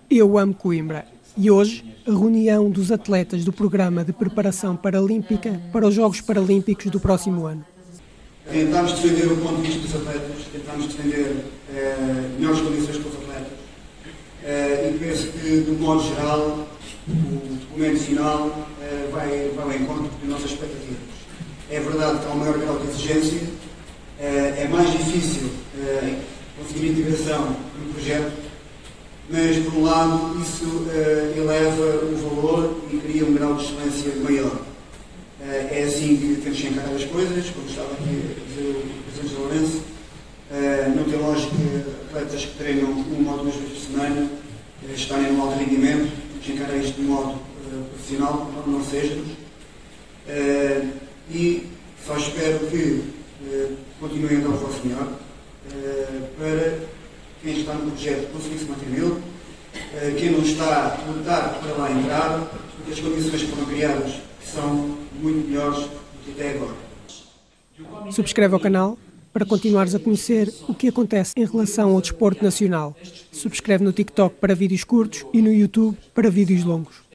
Eu amo Coimbra e hoje a reunião dos atletas do programa de preparação paralímpica para os Jogos Paralímpicos do próximo ano. Tentámos defender o ponto de vista dos atletas, tentámos defender melhores condições para os atletas e penso que, de modo geral, o documento final vai ao encontro das nossas expectativas. É verdade que há um maior grau de exigência, é mais difícil conseguir integração no projeto, mas, por um lado, isso eleva o valor e cria um grau de excelência maior. É assim que temos que encarar as coisas, como estava aqui a dizer o Presidente Lourenço. Não tem lógica atletas que treinam uma ou duas vezes por semana estarem no alto rendimento, temos que encarar isto de modo profissional, como não sejamos. E só espero que continuem a dar o vosso melhor para quem está no projeto conseguir se manter nele, quem não está a lutar para lá entrar, porque as condições que foram criadas são muito melhores do que até agora. Subscreve ao canal para continuares a conhecer o que acontece em relação ao desporto nacional. Subscreve no TikTok para vídeos curtos e no YouTube para vídeos longos.